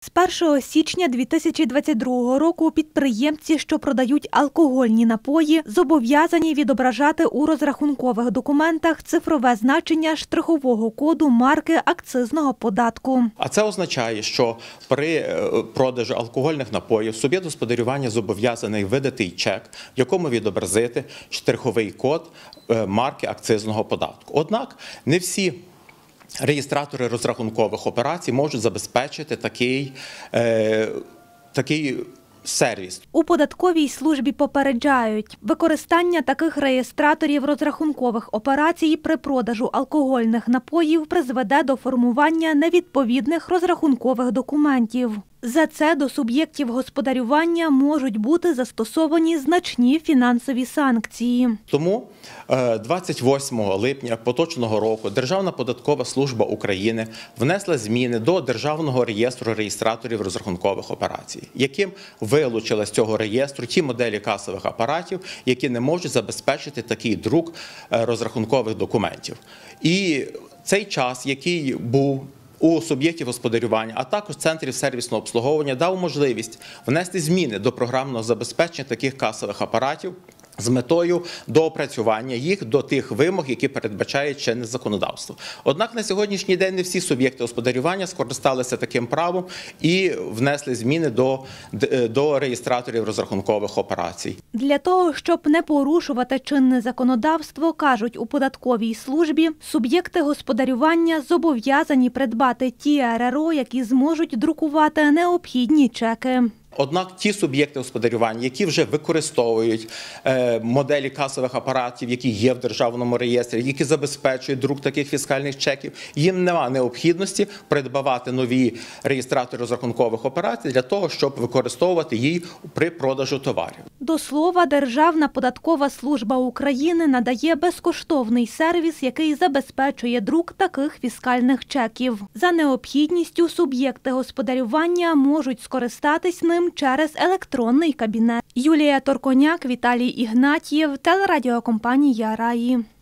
З 1 січня 2022 року підприємці, що продають алкогольні напої, зобов'язані відображати у розрахункових документах цифрове значення штрихового коду марки акцизного податку. А це означає, що при продажу алкогольних напоїв суб'єкт господарювання зобов'язаний видати чек, в якому відобразити штриховий код марки акцизного податку. Однак не всі реєстратори розрахункових операцій можуть забезпечити такий сервіс. У податковій службі попереджають, використання таких реєстраторів розрахункових операцій при продажу алкогольних напоїв призведе до формування невідповідних розрахункових документів. За це до суб'єктів господарювання можуть бути застосовані значні фінансові санкції. Тому 28 липня поточного року Державна податкова служба України внесла зміни до Державного реєстру реєстраторів розрахункових операцій, яким вилучила з цього реєстру ті моделі касових апаратів, які не можуть забезпечити такий друк розрахункових документів. І цей час, який був у суб'єктів господарювання, а також центрів сервісного обслуговування, дав можливість внести зміни до програмного забезпечення таких касових апаратів з метою доопрацювання їх до тих вимог, які передбачає чинне законодавство. Однак на сьогоднішній день не всі суб'єкти господарювання скористалися таким правом і внесли зміни до реєстраторів розрахункових операцій. Для того, щоб не порушувати чинне законодавство, кажуть у податковій службі, суб'єкти господарювання зобов'язані придбати ті РРО, які зможуть друкувати необхідні чеки. Однак ті суб'єкти господарювання, які вже використовують моделі касових апаратів, які є в державному реєстрі, які забезпечують друк таких фіскальних чеків, їм немає необхідності придбавати нові реєстратори розрахункових операцій для того, щоб використовувати їх при продажу товарів. До слова, Державна податкова служба України надає безкоштовний сервіс, який забезпечує друк таких фіскальних чеків. За необхідністю суб'єкти господарювання можуть скористатись ним через електронний кабінет. Юлія Торконяк, Віталій Ігнатьєв, телерадіокомпанія «Раї».